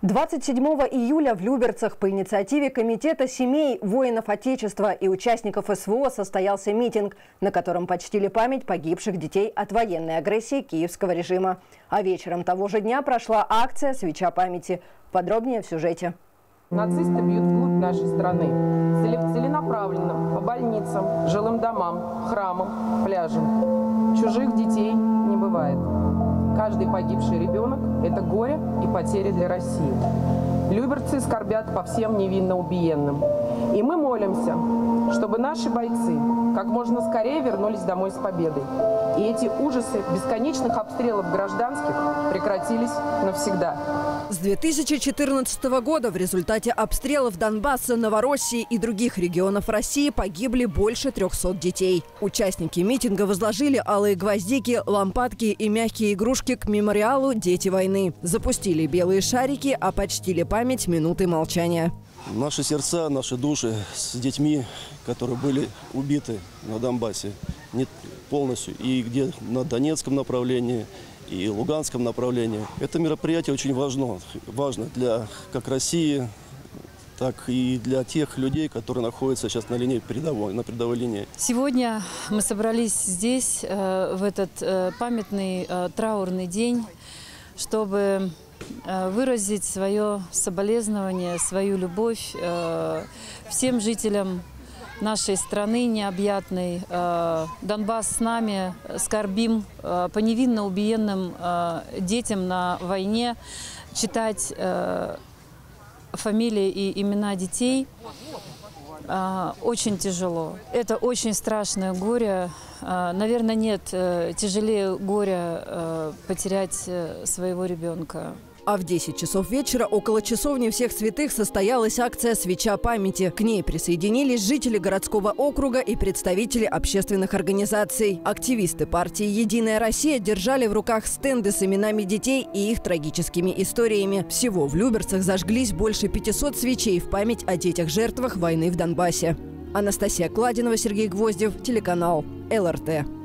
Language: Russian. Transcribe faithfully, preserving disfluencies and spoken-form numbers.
двадцать седьмого июля в Люберцах по инициативе Комитета семей воинов Отечества и участников СВО состоялся митинг, на котором почтили память погибших детей от военной агрессии киевского режима. А вечером того же дня прошла акция «Свеча памяти». Подробнее в сюжете. Нацисты бьют вглубь нашей страны целенаправленно по больницам, жилым домам, храмам, пляжам. Чужих детей не бывает. Каждый погибший ребенок – это горе и потери для России. Люберцы скорбят по всем невинно убиенным. И мы молимся, чтобы наши бойцы как можно скорее вернулись домой с победой. И эти ужасы бесконечных обстрелов гражданских прекратились навсегда. С две тысячи четырнадцатого года в результате обстрелов Донбасса, Новороссии и других регионов России погибли больше трёхсот детей. Участники митинга возложили алые гвоздики, лампадки и мягкие игрушки к мемориалу «Дети войны». Запустили белые шарики, а почтили память минуты молчания. Наши сердца, наши души с детьми, которые были убиты на Донбассе, не полностью, и где на Донецком направлении, и Луганском направлении. Это мероприятие очень важно, важно для как России, так и для тех людей, которые находятся сейчас на линии передовой, на передовой линии. Сегодня мы собрались здесь, в этот памятный траурный день, чтобы выразить свое соболезнование, свою любовь всем жителям нашей страны необъятной. Донбасс с нами, скорбим по невинно убиенным детям на войне. Читать фамилии и имена детей очень тяжело. Это очень страшное горе. Наверное, нет тяжелее горя потерять своего ребенка. А в десять часов вечера около часовни Всех Святых состоялась акция «Свеча памяти». К ней присоединились жители городского округа и представители общественных организаций. Активисты партии «Единая Россия» держали в руках стенды с именами детей и их трагическими историями. Всего в Люберцах зажглись больше пятисот свечей в память о детях-жертвах войны в Донбассе. Анастасия Кладинова, Сергей Гвоздев, телеканал эл эр тэ.